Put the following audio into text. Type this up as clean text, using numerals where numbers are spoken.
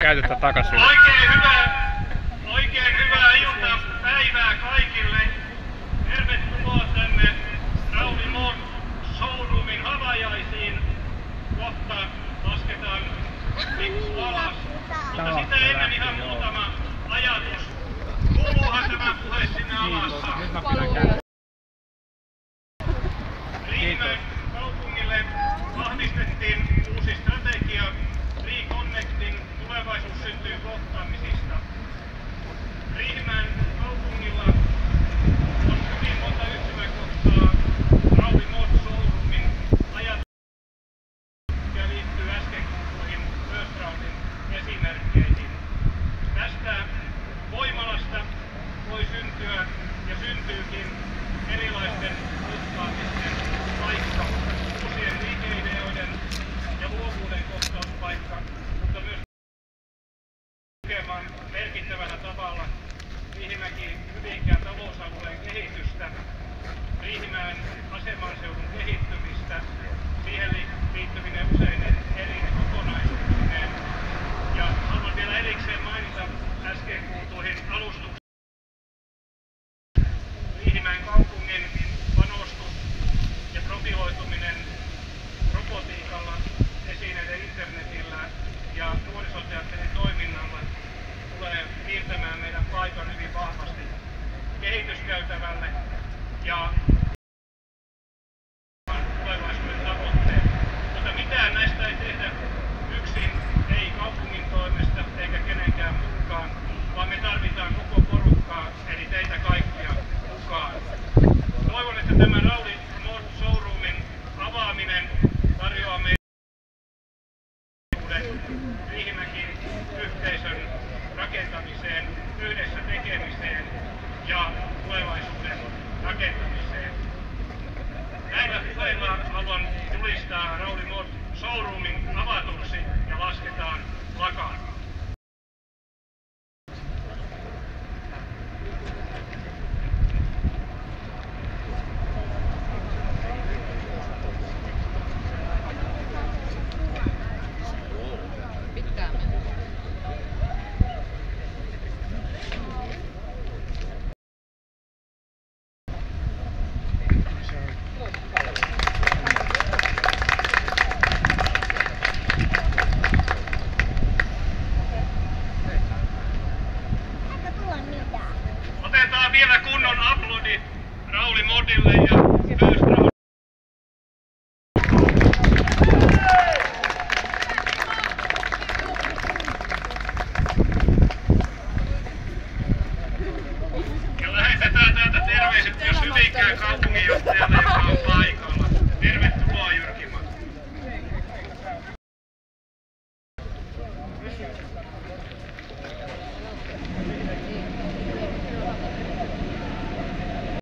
käytettä takas. Oikein hyvää iltapäivää kaikille. Tervetuloa tänne Rauli Mod Showroomin havajaisiin. Kohta lasketaan pikku alas. Mutta sitä ennen ihan muutama ajatus. Kuuluuhan tämä puhe sinne alassa? Riihimäen kaupungille vahvistettiin uusi strategia Reconnecting tulevaisuus syntyy kohtaamisista. Riihimäen kaupungilla on hyvin monta yhtymäkohtaa Rauli Mod Showroomin ajatuksia, mikä liittyy äsken kuultuihin Östrandin esimerkkeihin. Tästä voimalasta voi syntyä ja syntyykin erilaisten kohtaamisten paikka, uusien liikeideoiden ja luovuuden kohtauspaikka, mutta myös tukemaan merkittävällä tavalla Riihimäki-Hyvinkään talousalueen kehitystä, Riihimäen asemanseudun kehittymistä, siihen liittyvine useinen eri kokonaisuuksineen. Ja haluan vielä erikseen mainita äsken kuultuihin alustuksiin Riihimäen kaupungin panostus ja profiloituminen robotiikalla, esineiden internetillä ja nuorisoteatterin toiminnalla tulee piirtämään meidän paikan hyvin vahvasti kehityskäytävälle ja tulevaisuuden tavoitteet. Mutta mitään näistä ei tehdä yksin, ei kaupungin toimesta eikä kenenkään mukaan, vaan me tarvitaan koko porukkaa, eli teitä kaikkia mukaan. Toivon, että tämä Rauli Mod Showroomin avaaminen tarjoaa meille Riihimäki-yhteisön rakentamiseen, yhdessä tekemiseen ja tulevaisuuden rakentamiseen. Näillä puheilla haluan julistaa Rauli Mod Showroomin avatuksi ja lasketaan lakaan. Otetaan vielä kunnon aplodit Rauli Modille ja Östrandille. Ja lähetetään täältä terveiset myös Hyvinkään kaupunginjohtajalle, joka on paikalla.